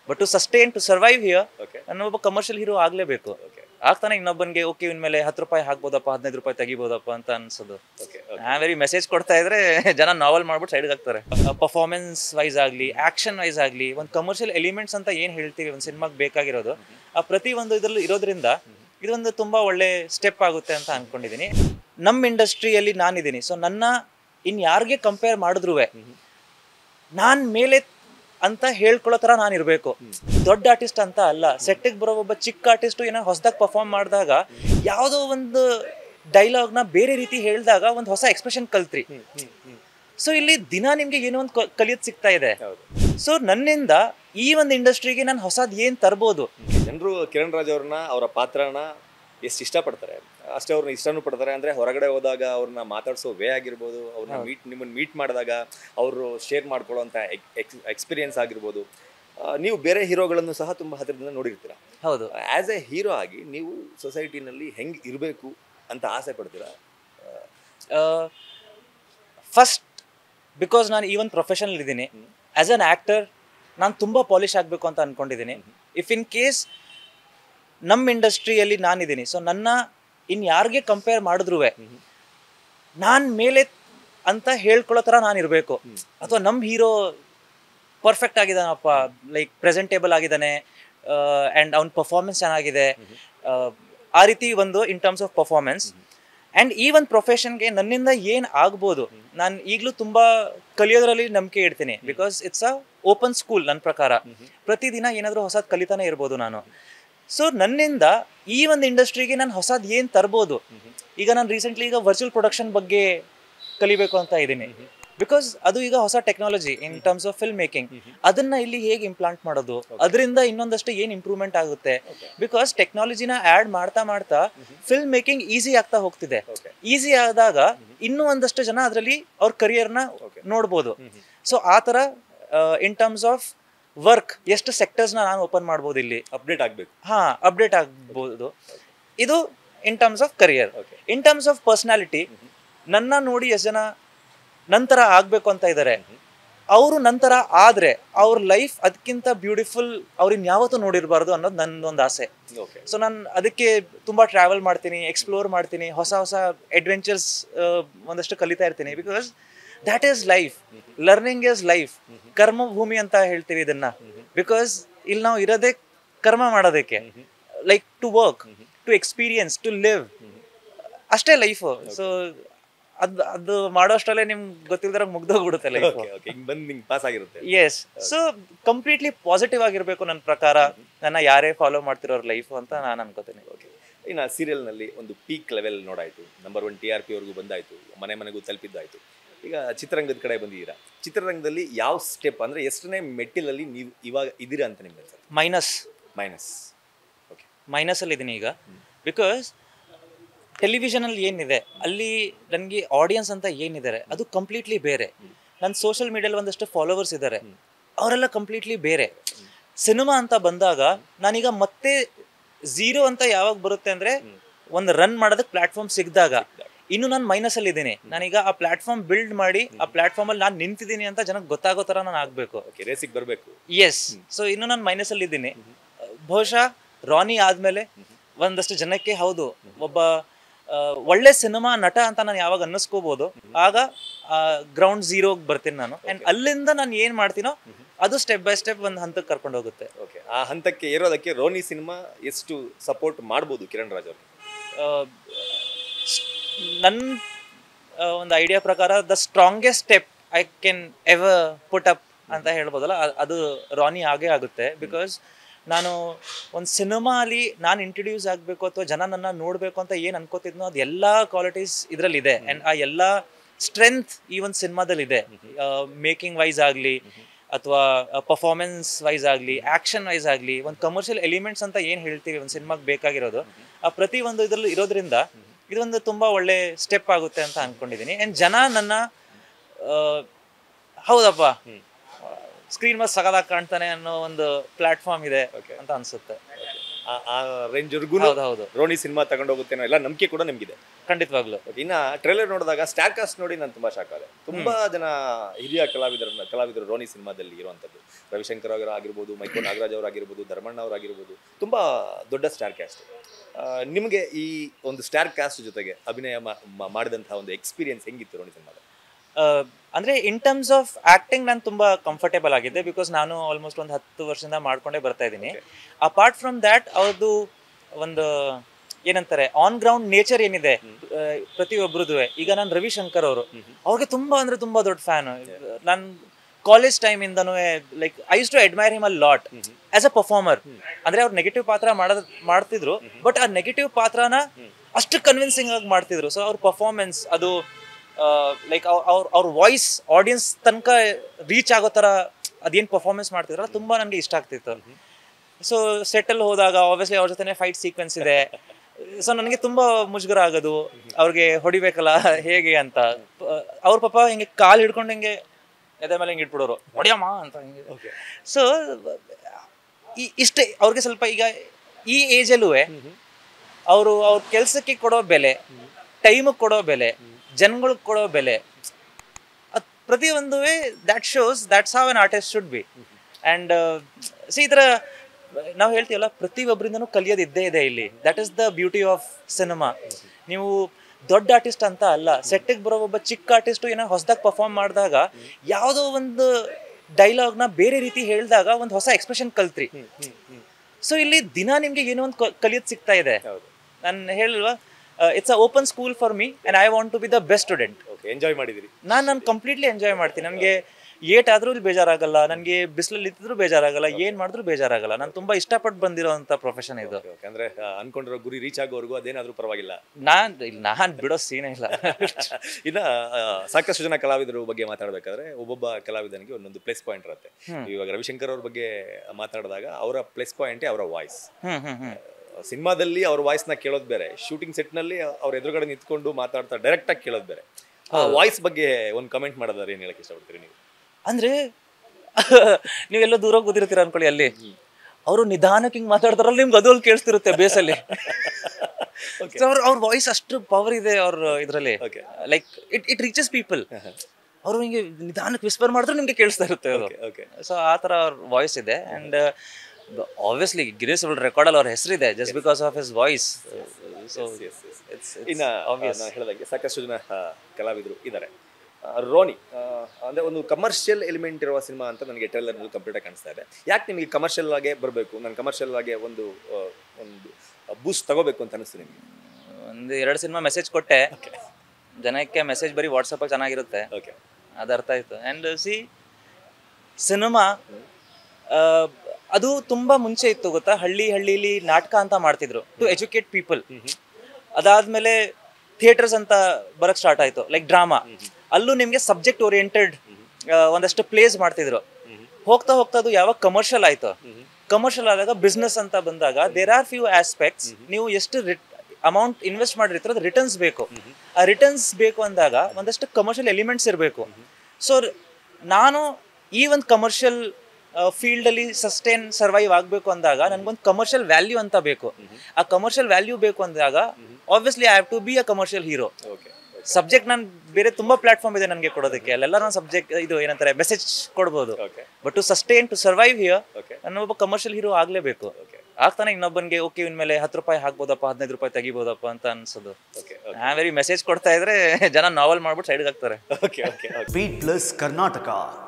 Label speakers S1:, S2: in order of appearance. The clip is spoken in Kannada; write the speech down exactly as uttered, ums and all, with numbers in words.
S1: But to sustain to survive here
S2: Okay.
S1: ನಾನು ಒಬ್ಬ ಕಮರ್ಷಿಯಲ್ ಹೀರೋ ಆಗ್ಲೇಬೇಕು. ಆಗ್ತಾನೆ ಇನ್ನೊಬ್ಬನಿಗೆ ಓಕೆ ಇನ್ ಮೇಲೆ ಹತ್ತು ರೂಪಾಯಿ ಹಾಕ್ಬೋದಪ್ಪ ಹದಿನೈದು ರೂಪಾಯಿ ತೆಗಿಬೋದಪ್ಪ ಅಂತ ಅನ್ಸೋದು. ಆ ವೆರಿ ಮೆಸೇಜ್ ಕೊಡ್ತಾ ಇದ್ರೆ ಜನ ನಾವಲ್ ಮಾಡ್ಬಿಟ್ಟು ಸೈಡ್ಗೆ ಹಾಕ್ತಾರೆ. ಪರ್ಫಾರ್ಮೆನ್ಸ್ ವೈಸ್ ಆಗಲಿ ಆಕ್ಷನ್ ವೈಸ್ ಆಗಲಿ ಒಂದು ಕಮರ್ಷಿಯಲ್ ಎಲಿಮೆಂಟ್ಸ್ ಅಂತ ಏನು ಹೇಳ್ತೀವಿ ಒಂದು ಸಿನಿಮಾಗೆ ಬೇಕಾಗಿರೋದು ಆ ಪ್ರತಿ ಒಂದು ಇದ್ರಲ್ಲಿ ಇರೋದ್ರಿಂದ ಇದೊಂದು ತುಂಬಾ ಒಳ್ಳೆ ಸ್ಟೆಪ್ ಆಗುತ್ತೆ ಅಂತ ಅನ್ಕೊಂಡಿದ್ದೀನಿ. ನಮ್ಮ ಇಂಡಸ್ಟ್ರಿಯಲ್ಲಿ ನಾನಿದ್ದೀನಿ, ಸೊ ನನ್ನ ಇನ್ ಯಾರಿಗೆ ಕಂಪೇರ್ ಮಾಡಿದ್ರು ನಾನ್ ಮೇಲೆ ಅಂತ ಹೇಳ್ಕೊಳ್ಳೋ ತರ ನಾನು ಇರಬೇಕು. ದೊಡ್ಡ ಆರ್ಟಿಸ್ಟ್ ಅಂತ ಅಲ್ಲ, ಸೆಟ್ಟಿಗೆ ಬರೋ ಒಬ್ಬ ಚಿಕ್ಕ ಆರ್ಟಿಸ್ಟ್ ಏನೋ ಹೊಸದಾಗಿ ಪರ್ಫಾರ್ಮ್ ಮಾಡಿದಾಗ ಯಾವುದೋ ಒಂದು ಡೈಲಾಗ್ನ ಬೇರೆ ರೀತಿ ಹೇಳಿದಾಗ ಒಂದು ಹೊಸ ಎಕ್ಸ್ಪ್ರೆಷನ್ ಕಲ್ತ್ರಿ. ಸೊ ಇಲ್ಲಿ ದಿನ ನಿಮ್ಗೆ ಏನೋ ಒಂದು ಕಲಿಯೋದು ಸಿಗ್ತಾ ಇದೆ. ಸೊ ನನ್ನಿಂದ ಈ ಒಂದು ಇಂಡಸ್ಟ್ರಿಗೆ ನಾನು ಹೊಸದ್ ಏನ್ ತರ್ಬೋದು.
S2: ಜನರು ಕಿರಣ್ ರಾಜ್ ಅವ್ರನ್ನ ಅವರ ಪಾತ್ರನ ಎಷ್ಟು ಇಷ್ಟಪಡ್ತಾರೆ ಅಷ್ಟೇ ಅವ್ರನ್ನ ಇಷ್ಟನೂ ಪಡ್ತಾರೆ. ಅಂದರೆ ಹೊರಗಡೆ ಹೋದಾಗ ಅವ್ರನ್ನ ಮಾತಾಡಿಸೋ ವೇ ಆಗಿರ್ಬೋದು, ಅವ್ರನ್ನ ಮೀಟ್ ನಿಮ್ಮನ್ನು ಮೀಟ್ ಮಾಡಿದಾಗ ಅವರು ಶೇರ್ ಮಾಡ್ಕೊಳ್ಳೋಂಥ ಎಕ್ಸ್ ಎಕ್ಸ್ಪೀರಿಯನ್ಸ್ ಆಗಿರ್ಬೋದು. ನೀವು ಬೇರೆ ಹೀರೋಗಳನ್ನು ಸಹ ತುಂಬ ಹತ್ತಿರದಿಂದ ನೋಡಿರ್ತೀರ.
S1: ಹೌದು.
S2: ಆ್ಯಸ್ ಎ ಹೀರೋ ಆಗಿ ನೀವು ಸೊಸೈಟಿನಲ್ಲಿ ಹೆಂಗೆ ಇರಬೇಕು ಅಂತ ಆಸೆ ಪಡ್ತೀರಾ?
S1: ಫಸ್ಟ್ ಬಿಕಾಸ್ ನಾನು ಈ ಒಂದು ಪ್ರೊಫೆಷನಲ್ ಇದ್ದೀನಿ, ಆ್ಯಸ್ ಅನ್ ಆ್ಯಕ್ಟರ್ ನಾನು ತುಂಬ ಪಾಲಿಶ್ ಆಗಬೇಕು ಅಂತ ಅಂದ್ಕೊಂಡಿದ್ದೀನಿ. ಇಫ್ ಇನ್ ಕೇಸ್ ನಮ್ಮ ಇಂಡಸ್ಟ್ರಿಯಲ್ಲಿ ನಾನಿದ್ದೀನಿ, ಸೊ ನನ್ನ ಇನ್ ಯಾರಿಗೆ ಕಂಪೇರ್ ಮಾಡಿದ್ರು ನಾನು ಮೇಲೆ ಅಂತ ಹೇಳ್ಕೊಳ್ಳೋ ಥರ ನಾನು ಇರಬೇಕು. ಅಥವಾ ನಮ್ಮ ಹೀರೋ ಪರ್ಫೆಕ್ಟ್ ಆಗಿದ್ದಾನಪ್ಪ, ಲೈಕ್ ಪ್ರೆಸೆಂಟೇಬಲ್ ಆಗಿದ್ದಾನೆ ಆ್ಯಂಡ್ ಅವ್ನ ಪರ್ಫಾರ್ಮೆನ್ಸ್ ಚೆನ್ನಾಗಿದೆ, ಆ ರೀತಿ ಒಂದು in terms of performance. And ಈ ಒಂದು ಪ್ರೊಫೆಷನ್ಗೆ ನನ್ನಿಂದ ಏನು ಆಗ್ಬೋದು, ನಾನು ಈಗಲೂ ತುಂಬ ಕಲಿಯೋದ್ರಲ್ಲಿ ನಂಬಿಕೆ ಇಡ್ತೀನಿ. Because it's a open school. ನನ್ನ ಪ್ರಕಾರ ಪ್ರತಿದಿನ ಏನಾದರೂ ಹೊಸದು ಕಲಿತಾನೆ ಇರ್ಬೋದು ನಾನು. ಸೊ ನನ್ನಿಂದ ಈ ಒಂದು ಇಂಡಸ್ಟ್ರಿಗೆ ನಾನು ಹೊಸದು ಏನು ತರ್ಬೋದು. ಈಗ ನಾನು ರೀಸೆಂಟ್ಲಿ ಈಗ ವರ್ಚುವಲ್ ಪ್ರೊಡಕ್ಷನ್ ಬಗ್ಗೆ ಕಲಿಬೇಕು ಅಂತ ಇದ್ದೀನಿ. ಬಿಕಾಸ್ ಅದು ಈಗ ಹೊಸ technology in terms of film making. ಅದನ್ನ ಇಲ್ಲಿ ಹೇಗೆ ಇಂಪ್ಲಾಂಟ್ ಮಾಡೋದು, ಅದರಿಂದ ಇನ್ನೊಂದಷ್ಟು ಏನು ಇಂಪ್ರೂವ್ಮೆಂಟ್ ಆಗುತ್ತೆ. ಬಿಕಾಸ್ ಟೆಕ್ನಾಲಜಿನ ಆ್ಯಡ್ ಮಾಡ್ತಾ ಮಾಡ್ತಾ ಫಿಲ್ಮ್ ಮೇಕಿಂಗ್ ಈಸಿ ಆಗ್ತಾ ಹೋಗ್ತಿದೆ. ಈಸಿ ಆದಾಗ ಇನ್ನೂ ಒಂದಷ್ಟು ಜನ ಅದರಲ್ಲಿ ಅವ್ರ ಕರಿಯರ್ನ ನೋಡ್ಬೋದು. ಸೊ ಆ ಥರ ಇನ್ ಟರ್ಮ್ಸ್ ಆಫ್ ವರ್ಕ್ ಎಷ್ಟು ಸೆಕ್ಟರ್ಸ್ನ ನಾನು ಓಪನ್ ಮಾಡ್ಬೋದು, ಇಲ್ಲಿ
S2: ಅಪ್ಡೇಟ್ ಆಗಬೇಕು.
S1: ಹಾ ಅಪ್ಡೇಟ್ ಆಗ್ಬೋದು. ಇದು in terms of career. In terms of personality, ನನ್ನ ನೋಡಿ ಎಷ್ಟು ಜನ ನಂತರ ಆಗ್ಬೇಕು ಅಂತ ಇದ್ದಾರೆ, ಅವರು ನಂತರ ಆದ್ರೆ ಅವ್ರ ಲೈಫ್ ಅದಕ್ಕಿಂತ ಬ್ಯೂಟಿಫುಲ್ ಅವ್ರು ಇನ್ಯಾವತ್ತೂ ನೋಡಿರಬಾರ್ದು ಅನ್ನೋದು ನನ್ನೊಂದು ಆಸೆ. ಸೊ ನಾನು ಅದಕ್ಕೆ ತುಂಬಾ ಟ್ರಾವೆಲ್ ಮಾಡ್ತೀನಿ, ಎಕ್ಸ್ಪ್ಲೋರ್ ಮಾಡ್ತೀನಿ, ಹೊಸ ಹೊಸ ಅಡ್ವೆಂಚರ್ಸ್ ಒಂದಷ್ಟು ಕಲಿತಾ ಇರ್ತೀನಿ. Because that is life, learning is life. ಕರ್ಮ ಭೂಮಿ ಅಂತ ಹೇಳ್ತೀವಿ ಇದನ್ನ. ಬಿಕಾಸ್ ಇಲ್ಲಿ ನಾವು ಇರೋದೇ ಕರ್ಮ ಮಾಡೋದಕ್ಕೆ, like to work, to experience, to live, ಅಷ್ಟೇ ಲೈಫು. ಸೊ ಅದು ಅದು ಮಾಡೋಷ್ಟರಲ್ಲೇ ನಿಮ್ಗೆ ಗೊತ್ತಿಲ್ದಾರ ಮುಗ್ದೋಗ್ಬಿಡುತ್ತೆ life. Yes. So completely positive ಆಗಿರ್ಬೇಕು ನನ್ನ ಪ್ರಕಾರ, ನನ್ನ ಯಾರೇ ಫಾಲೋ ಮಾಡ್ತಿರೋರ್ ಲೈಫ್ ಅಂತ ನಾನು ಅನ್ಕೋತೀನಿ.
S2: ಇನ್ನು ಸೀರಿಯಲ್ನಲ್ಲಿ ಒಂದು ಪೀಕ್ ಲೆವೆಲ್ ನೋಡಾಯ್ತು, number one T R P ಅವ್ರಿಗೂ ಬಂದಾಯ್ತು, ಮನೆ ಮನೆಗೂ ತಲುಪಿದ್ದಾಯ್ತು. ಈಗ ಚಿತ್ರರಂಗದ ಕಡೆ ಬಂದಿದ್ದೀರಾ. ಚಿತ್ರರಂಗದಲ್ಲಿ ಯಾವ ಸ್ಟೆಪ್ ಅಂದರೆ ಎಷ್ಟನೇ ಮೆಟ್ಟಿಲಲ್ಲಿ ನೀವು ಇವಾಗ ಇದ್ದೀರಾ ಅಂತ ನಿಮ್ಗೆ ಅನ್ಸುತ್ತೆ?
S1: ಮೈನಸ್
S2: ಮೈನಸ್ ಓಕೆ
S1: ಮೈನಸಲ್ಲಿ ಇದ್ದೀನಿ ಈಗ. ಬಿಕಾಸ್ ಟೆಲಿವಿಷನಲ್ಲಿ ಏನಿದೆ ಅಲ್ಲಿ ನನಗೆ ಆಡಿಯನ್ಸ್ ಅಂತ ಏನಿದ್ದಾರೆ ಅದು ಕಂಪ್ಲೀಟ್ಲಿ ಬೇರೆ. ನನ್ನ ಸೋಷಿಯಲ್ ಮೀಡಿಯಲ್ಲಿ ಒಂದಷ್ಟು ಫಾಲೋವರ್ಸ್ ಇದ್ದಾರೆ, ಅವರೆಲ್ಲ ಕಂಪ್ಲೀಟ್ಲಿ ಬೇರೆ. ಸಿನಿಮಾ ಅಂತ ಬಂದಾಗ ನಾನೀಗ ಮತ್ತೆ ಝೀರೋ ಅಂತ ಯಾವಾಗ ಬರುತ್ತೆ ಅಂದರೆ ಒಂದು ರನ್ ಮಾಡೋದಕ್ಕೆ ಪ್ಲಾಟ್ಫಾರ್ಮ್ ಸಿಕ್ಕಿದಾಗ. ಇನ್ನು ನಾನು ಮೈನಸಲ್ಲಿ ಇದ್ದೀನಿ. ನಾನೀಗ ಆ ಪ್ಲಾಟ್ಫಾರ್ಮ್ ಬಿಲ್ಡ್ ಮಾಡಿ ಆ ಪ್ಲಾಟ್ಫಾರ್ಮಲ್ಲಿ ನಾನು ನಿಂತಿದ್ದೀನಿ ಅಂತ ಜನಕ್ಕೆ ಗೊತ್ತಾಗೋ ಥರ ನಾನು ಆಗಬೇಕು,
S2: ರೇಸಿಗೆ ಬರಬೇಕು.
S1: ಎಸ್. ಸೊ ಇನ್ನು ನಾನು ಮೈನಸಲ್ಲಿ ಇದ್ದೀನಿ. ಬಹುಶಃ ರಾನಿ ಆದಮೇಲೆ ಒಂದಷ್ಟು ಜನಕ್ಕೆ ಹೌದು ಒಬ್ಬ ಒಳ್ಳೆ ಸಿನಿಮಾ ನಟ ಅಂತ ನಾನು ಯಾವಾಗ ಅನ್ನಿಸ್ಕೋಬಹುದು, ಆಗ ಗ್ರೌಂಡ್ ಝೀರೋಗೆ ಬರ್ತೀನಿ ನಾನು. ಆ್ಯಂಡ್ ಅಲ್ಲಿಂದ ನಾನು ಏನು ಮಾಡ್ತೀನೋ ಅದು ಸ್ಟೆಪ್ ಬೈ ಸ್ಟೆಪ್ ಒಂದು ಹಂತಕ್ಕೆ ಕರ್ಕೊಂಡು ಹೋಗುತ್ತೆ.
S2: ಓಕೆ, ಆ ಹಂತಕ್ಕೆ ಏರೋದಕ್ಕೆ ರೋನಿ ಸಿನಿಮಾ ಎಷ್ಟು ಸಪೋರ್ಟ್ ಮಾಡ್ಬೋದು ಕಿರಣ್ ರಾಜ್ ಅವರು?
S1: ನನ್ನ ಒಂದು ಐಡಿಯಾ ಪ್ರಕಾರ the strongest step I can ever put up ಅಂತ ಹೇಳ್ಬೋದಲ್ಲ, ಅದು ರಾನಿ ಆಗೇ ಆಗುತ್ತೆ. ಬಿಕಾಸ್ ನಾನು ಒಂದು ಸಿನಿಮಾ ಅಲ್ಲಿ ನಾನು ಇಂಟ್ರೊಡ್ಯೂಸ್ ಆಗಬೇಕು ಅಥವಾ ಜನ ನನ್ನ ನೋಡಬೇಕು ಅಂತ ಏನು ಅನ್ಕೋತಿದ್ನೋ ಅದು ಎಲ್ಲ ಕ್ವಾಲಿಟೀಸ್ ಇದರಲ್ಲಿದೆ. ಆ್ಯಂಡ್ ಆ ಎಲ್ಲ ಸ್ಟ್ರೆಂತ್ ಈ ಒಂದು ಸಿನಿಮಾದಲ್ಲಿದೆ. ಮೇಕಿಂಗ್ ವೈಸ್ ಆಗಲಿ ಅಥವಾ ಪರ್ಫಾರ್ಮೆನ್ಸ್ ವೈಸ್ ಆಗಲಿ ಆ್ಯಕ್ಷನ್ ವೈಸ್ ಆಗಲಿ ಒಂದು ಕಮರ್ಷಿಯಲ್ ಎಲಿಮೆಂಟ್ಸ್ ಅಂತ ಏನು ಹೇಳ್ತೀವಿ ಒಂದು ಸಿನಿಮಾಗೆ ಬೇಕಾಗಿರೋದು ಆ ಪ್ರತಿ ಒಂದು ಇದರಲ್ಲಿ ಇರೋದ್ರಿಂದ ಇದೊಂದು ತುಂಬ ಒಳ್ಳೆ ಸ್ಟೆಪ್ ಆಗುತ್ತೆ ಅಂತ ಅಂದ್ಕೊಂಡಿದ್ದೀನಿ. ಆ್ಯಂಡ್ ಜನ ನನ್ನ ಹೌದಪ್ಪ ಸ್ಕ್ರೀನ್ ಮೇಲೆ ಸಗದಾಗಿ ಕಾಣ್ತಾನೆ ಅನ್ನೋ ಒಂದು ಪ್ಲಾಟ್ಫಾರ್ಮ್ ಇದೆ ಅಂತ ಅನ್ಸುತ್ತೆ.
S2: ಆ ರೇಂಜ್ವರೆಗೂ
S1: ಹೌದು
S2: ರೋನಿ ಸಿನಿಮಾ ತಗೊಂಡೋಗುತ್ತೇನೋ ಎಲ್ಲ ನಂಬಿಕೆ ಕೂಡ ನಿಮಗಿದೆ
S1: ಖಂಡಿತವಾಗ್ಲು.
S2: ಇನ್ನು ಟ್ರೈಲರ್ ನೋಡಿದಾಗ ಸ್ಟಾರ್ ಕಾಸ್ಟ್ ನೋಡಿ ನಾನು ತುಂಬಾ ಶಾಕ್ ಆದೆ. ತುಂಬಾ ಜನ ಹಿರಿಯ ಕಲಾವಿದರನ್ನ ಕಲಾವಿದರು ರೋನಿ ಸಿನಿಮಾದಲ್ಲಿ ಇರುವಂಥದ್ದು. ರವಿಶಂಕರ್ ಅವರು ಆಗಿರ್ಬೋದು, ಮೈಕೋ ನಾಗರಾಜ್ ಅವರು ಆಗಿರ್ಬೋದು, ಧರ್ಮಣ್ಣ ಅವರು ಆಗಿರ್ಬೋದು, ತುಂಬ ದೊಡ್ಡ ಸ್ಟಾರ್ ಕ್ಯಾಸ್ಟ್. ನಿಮಗೆ ಈ ಒಂದು ಸ್ಟಾರ್ ಕ್ಯಾಸ್ಟ್ ಜೊತೆಗೆ ಅಭಿನಯ ಮಾಡಿದಂತಹ ಒಂದು ಎಕ್ಸ್ಪೀರಿಯನ್ಸ್ ಹೆಂಗಿತ್ತು ರೋಣಿ ಸಿನಿಮಾದ?
S1: ಅಂದರೆ ಇನ್ ಟರ್ಮ್ಸ್ ಆಫ್ ಆ್ಯಕ್ಟಿಂಗ್ ನಾನು ತುಂಬ ಕಂಫರ್ಟೇಬಲ್ ಆಗಿದ್ದೆ, ಬಿಕಾಸ್ ನಾನು ಆಲ್ಮೋಸ್ಟ್ ಒಂದು ಹತ್ತು ವರ್ಷದಿಂದ ಮಾಡ್ಕೊಂಡೇ ಬರ್ತಾ ಇದ್ದೀನಿ. ಅಪಾರ್ಟ್ ಫ್ರಮ್ ದ್ಯಾಟ್ ಅವ್ರದ್ದು ಒಂದು ಏನಂತಾರೆ ಆನ್ ಗ್ರೌಂಡ್ ನೇಚರ್ ಏನಿದೆ ಪ್ರತಿಯೊಬ್ಬರದು. ಈಗ ನಾನು ರವಿಶಂಕರ್ ಅವರು ಅವ್ರಿಗೆ ತುಂಬ ಅಂದರೆ ತುಂಬ ದೊಡ್ಡ ಫ್ಯಾನು. ನಾನು ಕಾಲೇಜ್ ಟೈಮಿಂದನೂ like I use to admire him a lot as a performer. ಅಂದರೆ ಅವ್ರು ನೆಗೆಟಿವ್ ಪಾತ್ರ ಮಾಡೋದು ಮಾಡ್ತಿದ್ರು, ಬಟ್ ಆ ನೆಗೆಟಿವ್ ಪಾತ್ರನ ಅಷ್ಟು ಕನ್ವಿನ್ಸಿಂಗ್ ಆಗಿ ಮಾಡ್ತಿದ್ರು. ಸೊ ಅವ್ರ ಪರ್ಫಾರ್ಮೆನ್ಸ್ ಅದು ಲೈಕ್ ಅವ್ರ ಅವ್ರ ವಾಯ್ಸ್ ಆಡಿಯನ್ಸ್ ತನಕ ರೀಚ್ ಆಗೋ ಥರ ಅದೇನು ಪರ್ಫಾರ್ಮೆನ್ಸ್ ಮಾಡ್ತಿದ್ರಲ್ಲ ತುಂಬ ನನಗೆ ಇಷ್ಟ ಆಗ್ತಿತ್ತು. ಸೊ ಸೆಟಲ್ ಹೋದಾಗ ಆಬ್ವಿಯಸ್ಲಿ ಅವ್ರ ಜೊತೆ ಫೈಟ್ ಸೀಕ್ವೆನ್ಸ್ ಇದೆ. ಸೊ ನನಗೆ ತುಂಬ ಮುಜುಗರ ಆಗೋದು, ಅವ್ರಿಗೆ ಹೊಡಿಬೇಕಲ್ಲ ಹೇಗೆ ಅಂತ. ಅವ್ರ ಪಾಪ ಹಿಂಗೆ ಕಾಲು ಹಿಡ್ಕೊಂಡು ಹಿಂಗೆ ಎದೆ ಮೇಲೆ ಹಿಂಗೆ ಇಟ್ಬಿಡೋರು, ಹೊಡಿಯಮ್ಮ ಅಂತ ಹಿಂಗೆ. ಸೊ ಈ ಇಷ್ಟೇ ಅವ್ರಿಗೆ ಸ್ವಲ್ಪ ಈಗ ಈ ಏಜಲ್ಲೂ ಅವರು ಅವ್ರ ಕೆಲಸಕ್ಕೆ ಕೊಡೋ ಬೆಲೆ, ಟೈಮಿಗೆ ಕೊಡೋ ಬೆಲೆ, ಜನಗಳಿಗೆ ಕೊಡೋ ಬೆಲೆ, ಅದು ಪ್ರತಿಯೊಂದು that shows that's how an artist should be. And see ಈ ಥರ ನಾವು ಹೇಳ್ತೀವಲ್ಲ ಪ್ರತಿಯೊಬ್ಬರಿಂದನೂ ಕಲಿಯೋದು ಇದ್ದೇ ಇದೆ ಇಲ್ಲಿ. That is the beauty of cinema. ನೀವು ದೊಡ್ಡ ಆರ್ಟಿಸ್ಟ್ ಅಂತ ಅಲ್ಲ, ಸೆಟ್ಟಿಗೆ ಬರೋ ಒಬ್ಬ ಚಿಕ್ಕ ಆರ್ಟಿಸ್ಟು ಏನೋ ಹೊಸದಾಗಿ ಪರ್ಫಾರ್ಮ್ ಮಾಡಿದಾಗ ಯಾವುದೋ ಒಂದು ಡೈಲಾಗ್ನ ಬೇರೆ ರೀತಿ ಹೇಳಿದಾಗ ಒಂದು ಹೊಸ ಎಕ್ಸ್ಪ್ರೆಷನ್ ಕಲ್ತ್ರಿ. ಸೊ ಇಲ್ಲಿ ದಿನ ನಿಮಗೆ ಏನೋ ಒಂದು ಕಲಿಯೋದು ಸಿಗ್ತಾ ಇದೆ. ನಾನು ಹೇಳಲ್ವಾ, it's a open school for me and I want to be the best student.
S2: Enjoy ಮಾಡಿದಿರಿ?
S1: ನಾನು ನಾನು ಕಂಪ್ಲೀಟ್ಲಿ ಎಂಜಾಯ್ ಮಾಡ್ತೀನಿ. ನನಗೆ ಏಟ್ ಆದ್ರೂ ಬೇಜಾರಾಗಲ್ಲ, ನನಗೆ ಬಿಸಿಲಲ್ಲಿ ಇತ್ತಿದ್ರು ಬೇಜಾರಾಗಲ್ಲ, ಏನ್ ಮಾಡಿದ್ರು ಬೇಜಾರಾಗಲ್ಲ. ನಾನು ತುಂಬಾ ಇಷ್ಟಪಟ್ಟು ಬಂದಿರೋಂಥ ಪ್ರೊಫೆಷನ್ ಇದು.
S2: ಅಂದ್ರೆ ಅನ್ಕೊಂಡಿರೋ ಗುರಿ ರೀಚ್ ಆಗೋವರೆಗೂ ಅದೇನಾದ್ರೂ ಪರವಾಗಿಲ್ಲ.
S1: ನಾನ್ ನಾನ್ ಬಿಡೋ ಸೀನೇ ಇಲ್ಲ.
S2: ಇನ್ನ ಸಾಕಷ್ಟು ಜನ ಕಲಾವಿದರು ಬಗ್ಗೆ ಮಾತಾಡ್ಬೇಕಾದ್ರೆ ಒಬ್ಬೊಬ್ಬ ಕಲಾವಿದನಿಗೆ ಒಂದೊಂದು ಪ್ಲಸ್ ಪಾಯಿಂಟ್ ಇರುತ್ತೆ. ಇವಾಗ ರವಿಶಂಕರ್ ಅವ್ರ ಬಗ್ಗೆ ಮಾತಾಡಿದಾಗ ಅವರ ಪ್ಲಸ್ ಪಾಯಿಂಟ್ ಅವರ ವಾಯ್ಸ್. ಸಿನಿಮಾದಲ್ಲಿ ಅವ್ರ ವಾಯ್ಸ್ ನ ಕೇಳೋದು ಬೇರೆ, ಶೂಟಿಂಗ್ ಸೆಟ್ ನಲ್ಲಿ ಅವ್ರ ಎದುರುಗಡೆ ನಿಂತ್ಕೊಂಡು ಮಾತಾಡ್ತಾ ಡೈರೆಕ್ಟ್ ಆಗಿ ಕೇಳೋದು ಬೇರೆ. ವಾಯ್ಸ್ ಬಗ್ಗೆ ಒಂದು ಕಮೆಂಟ್ ಮಾಡೋದಾದ್ರೆ ಏನ್ ಹೇಳಕ್ ಇಷ್ಟಪಡ್ತೀರಿ ನೀವು?
S1: ಅಂದ್ರೆ ನೀವೆಲ್ಲ ದೂರ ಕೂತಿರ್ತೀರ ಅನ್ಕೊಳ್ಳಿ, ಅಲ್ಲಿ ಅವರು ನಿಧಾನಕ್ಕೆ ಹಿಂಗ್ ಮಾತಾಡ್ತಾರಲ್ಲ, ನಿಮ್ಗೆ ಅದು ಅಲ್ಲಿ ಕೇಳಿಸ್ತಿರುತ್ತೆ ಬೇಸಲ್ಲಿ. ಅವ್ರ ಅವ್ರ ವಾಯ್ಸ್ ಅಷ್ಟು ಪವರ್ ಇದೆ ಅವ್ರ ಇದ್ರಲ್ಲಿ. Like it it reaches people. ಅವರು ಹಿಂಗೆ ನಿಧಾನಕ್ಕೆ ವಿಸ್ಪರ್ ಮಾಡಿದ್ರೆ ನಿಮ್ಗೆ ಕೇಳಿಸ್ತಾ ಇರುತ್ತೆ ಅದು. ಸೊ ಆ ತರ ಅವ್ರ ವಾಯ್ಸ್ ಇದೆ. ಅಂಡ್ ಆಬ್ವಿಯಸ್ಲಿ ಗಿರೀಶ್ ಅವರ ರೆಕಾರ್ಡ್ ಅಲ್ಲಿ ಅವ್ರ ಹೆಸರಿದೆ just because of his voice. So
S2: ಇನ್ನ ಹೇಳಿದಾಗೆ ಸಾಕಷ್ಟು ಜನ ಕಲಾವಿದರು ಇದ್ದಾರೆ. ರೋನಿ ಅಂದರೆ ಒಂದು ಕಮರ್ಷಿಯಲ್ ಎಲಿಮೆಂಟ್ ಇರುವ ಸಿನಿಮಾ ಅಂತ ನನಗೆ ಟ್ರೈಲರ್ನಲ್ಲಿ ಕಂಪ್ಲೀಟಾಗಿ ಕಾಣಿಸ್ತಾ ಇದೆ. ಯಾಕೆ ನಿಮಗೆ ಕಮರ್ಷಿಯಲ್ ಆಗೇ ಬರಬೇಕು, ನಾನು ಕಮರ್ಷಿಯಲ್ ಆಗಿ ಒಂದು ಒಂದು ಬೂಸ್ಟ್ ತಗೋಬೇಕು ಅಂತ ಅನಿಸ್ತು ನಿಮಗೆ?
S1: ಒಂದು ಎರಡು ಸಿನಿಮಾ ಮೆಸೇಜ್ ಕೊಟ್ಟೆ ಜನಕ್ಕೆ. ಮೆಸೇಜ್ ಬರೀ ವಾಟ್ಸಪ್ಪಲ್ಲಿ ಚೆನ್ನಾಗಿರುತ್ತೆ,
S2: ಓಕೆ, ಅದು
S1: ಅರ್ಥ ಆಯಿತು. ಆ್ಯಂಡ್ ಸಿ ಸಿನಿಮಾ ಅದು ತುಂಬ ಮುಂಚೆ ಇತ್ತು ಗೊತ್ತಾ, ಹಳ್ಳಿ ಹಳ್ಳಿಲಿ ನಾಟಕ ಅಂತ ಮಾಡ್ತಿದ್ರು ಟು ಎಜುಕೇಟ್ ಪೀಪಲ್. ಅದಾದಮೇಲೆ ಥಿಯೇಟರ್ಸ್ ಅಂತ ಬರಕ್ಕೆ ಸ್ಟಾರ್ಟ್ ಆಯಿತು, ಲೈಕ್ ಡ್ರಾಮಾ. ಅಲ್ಲೂ ನಿಮಗೆ ಸಬ್ಜೆಕ್ಟ್ ಓರಿಯೆಂಟೆಡ್ ಒಂದಷ್ಟು ಪ್ಲೇಸ್ ಮಾಡ್ತಿದ್ರು. ಹೋಗ್ತಾ ಹೋಗ್ತಾ ಅದು ಯಾವಾಗ ಕಮರ್ಷಿಯಲ್ ಆಯಿತು, ಕಮರ್ಷಿಯಲ್ ಆದಾಗ ಬಿಸ್ನೆಸ್ ಅಂತ ಬಂದಾಗ ದೇರ್ ಆರ್ ಫ್ಯೂ ಆಸ್ಪೆಕ್ಟ್ಸ್. ನೀವು ಎಷ್ಟು ಅಮೌಂಟ್ ಇನ್ವೆಸ್ಟ್ ಮಾಡಿರ್ತೀರೋ ಅದು ರಿಟರ್ನ್ಸ್ ಬೇಕು. ಆ ರಿಟರ್ನ್ಸ್ ಬೇಕು ಅಂದಾಗ ಒಂದಷ್ಟು ಕಮರ್ಷಿಯಲ್ ಎಲಿಮೆಂಟ್ಸ್ ಇರಬೇಕು. ಸೊ ನಾನು ಈ ಒಂದು ಕಮರ್ಷಿಯಲ್ ಫೀಲ್ಡಲ್ಲಿ ಸಸ್ಟೈನ್ ಸರ್ವೈವ್ ಆಗಬೇಕು ಅಂದಾಗ ನನಗೊಂದು ಕಮರ್ಷಿಯಲ್ ವ್ಯಾಲ್ಯೂ ಅಂತ ಬೇಕು. ಆ ಕಮರ್ಷಿಯಲ್ ವ್ಯಾಲ್ಯೂ ಬೇಕು ಅಂದಾಗ obviously I have to be a commercial hero. Subject ನಾನು ಬೇರೆ ತುಂಬಾ ಪ್ಲಾಟ್ಫಾರ್ಮ್ ಇದೆ ನನಗೆ ಕೊಡೋದಕ್ಕೆ, ಅಲ್ಲೆಲ್ಲ ನಾನು ಸಬ್ಜೆಕ್ಟ್ ಇದು ಏನಂತಾರೆ ಮೆಸೇಜ್ ಕೊಡ್ಬೋದು. But to sustain to survive here ನಾನು ಒಬ್ಬ ಕಮರ್ಷಿಯಲ್ ಹೀರೋ ಆಗಲೇಬೇಕು. ಆಗ್ತಾನೆ ಇನ್ನೊಬ್ಬನಿಗೆ ಓಕೆ ಇನ್ ಮೇಲೆ ಹತ್ತು ರೂಪಾಯಿ ಹಾಕ್ಬೋದಪ್ಪ, ಹದಿನೈದು ರೂಪಾಯಿ ತೆಗಿಬೋದಪ್ಪ ಅಂತ ಅನ್ಸೋದು. ಆ ವೆರಿ ಮೆಸೇಜ್ ಕೊಡ್ತಾ ಇದ್ರೆ ಜನ ನಾವಲ್ ಮಾಡ್ಬಿಟ್ಟು ಸೈಡ್ಗೆ ಹಾಕ್ತಾರೆ.
S3: Beat plus Karnataka.